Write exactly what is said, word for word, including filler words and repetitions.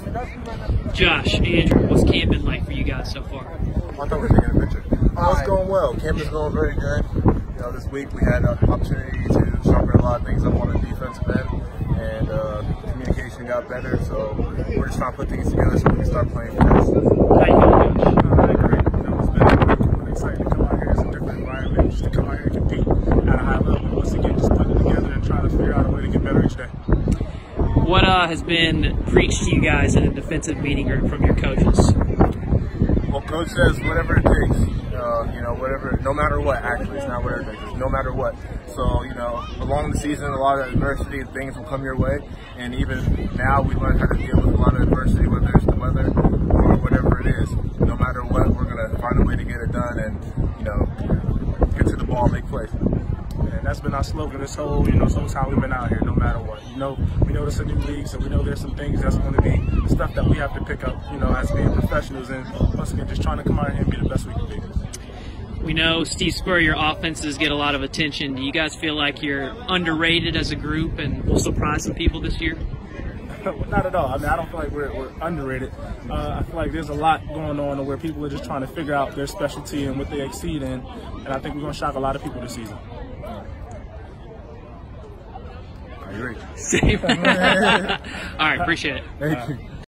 Josh, Andrew, what's camp been like for you guys so far? I thought we were taking a picture. Oh, it's going well. Camp is going very good. You know, this week we had an opportunity to sharpen a lot of things up on the defensive end, and uh, communication got better. So we're just trying to put things together so we can start playing fast. How you feeling, Josh? Uh, great. You know, it's been really exciting to come out here. It's a different environment, just to come out here and compete at a high level. Once again, just putting it together and trying to figure out a way to get better each day. What uh, has been preached to you guys in a defensive meeting or from your coaches? Well, coach says whatever it takes. Uh, you know, whatever, no matter what. Actually, it's not whatever it takes. It's no matter what. So, you know, along the season, a lot of adversity and things will come your way. And even now, we learn how to deal with a lot of adversity, whether it's the weather or whatever it is. No matter what, we're gonna find a way to get it done, and you know, get to the ball, make plays. And that's been our slogan this whole, you know, this whole time we've been out here, no matter what. You know, we know this is a new league, so we know there's some things that's going to be stuff that we have to pick up, you know, as being professionals, and once again, just trying to come out here and be the best we can be. We know, Steve Spurrier, your offenses get a lot of attention. Do you guys feel like you're underrated as a group and will surprise some people this year? Not at all. I mean, I don't feel like we're, we're underrated. Uh, I feel like there's a lot going on where people are just trying to figure out their specialty and what they exceed in, and I think we're going to shock a lot of people this season. I agree. Same. All right, appreciate it. Thank you.